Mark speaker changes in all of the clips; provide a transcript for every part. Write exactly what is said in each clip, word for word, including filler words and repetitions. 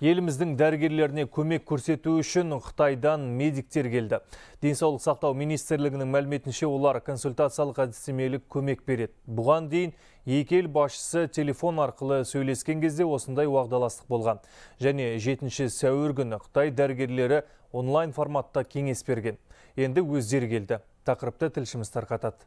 Speaker 1: Еліміздің дәрігерлеріне көмек көрсету үшін Қытайдан медиктер келді. Денсаулық сақтау министрлігінің мәліметінше олар консультациялық әдістемелік көмек береді. Бұған дейін екі ел басшысы телефон арқылы сөйлескен кезде осындай уағдаластық болған. Және жетінші сәуір күні Қытай дәрігерлері онлайн форматта кеңес берген. Енді өздері келді. Тақырыпты тілшіміз тарқатады.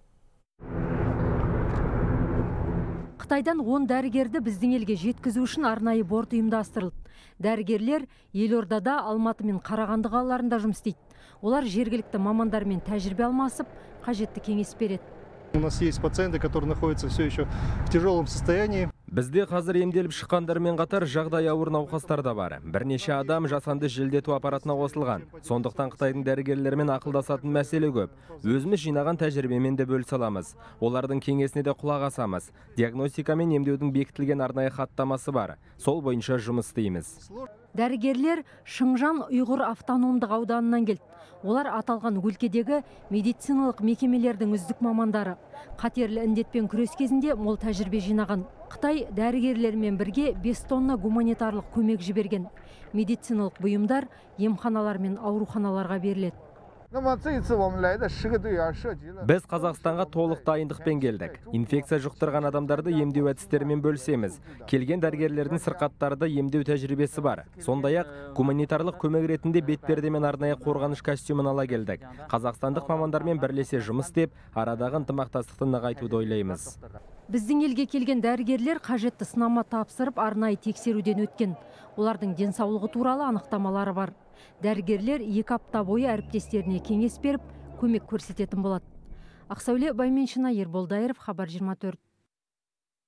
Speaker 2: Қытайдан он дәрігерді біздің елге жеткізу үшін арнайы борт ұйымдастырылды. Дәрігерлер Елордада, Алматы мен Қарағанды қалаларында жұмыс істейді. Олар жергілікті мамандармен тәжірибе алмасып, қажетті кеңес береді.
Speaker 3: У нас есть пациенты, которые находятся все еще в тяжелом состоянии.
Speaker 4: Бізде қазір емделіп шыққандармен қатар жағдай ауыр науқастар да бар. Бірнеше адам жасанды желдету аппаратына қосылған. Сондықтан Қытайдың дәрігерлерімен ақылдасатын мәселе көп. Өзіміз жинаған тәжірибемен де бөлісе аламыз. Олардың кеңесіне де құлақ асамыз. Диагностика мен емдеудің бекітілген арнайы хаттамасы бар. Сол бойынша жұмыс істейміз.
Speaker 2: Дәрігерлер Шыңжан Ұйғыр автономдық ауданынан келді. Олар аталған өлкедегі медициналық мекемелердің үздік мамандары. Қатерлі індетпен күрес кезінде мол тәжірибе жинаған. Қытай дәрігерлермен бірге бес тонна гуманитарлық көмек жіберген. Медициналық бұйымдар емханалар мен ауруханаларға беріледі.
Speaker 4: Біз Қазақстанға толық дайындықпен келдік. Инфекция жұқтырған адамдарды емдеу әдістерімен бөлісеміз. Келген дәрігерлердің сырқаттарды емдеу тәжірибесі бар. Сондай-ақ гуманитарлық көмек ретінде бетперде мен арнайы қорғаныш костюмын ала келдік. Қазақстандық мамандармен бірлесе жұмыс істеп, арадағы ынтымақтастықты нығайтуды ойлаймыз.
Speaker 2: Біздің елге келген дәрігерлер қажетті сынама тапсырып, арнайы тексеруден өткен. Олардың денсаулығы туралы анықтамалары бар. Дәрігерлер екі апта бойы әріптестеріне кеңес беріп, көмек көрсететін болады. Ақсәуле Байменшина, Ербол Дайыров, Хабар жиырма төрт.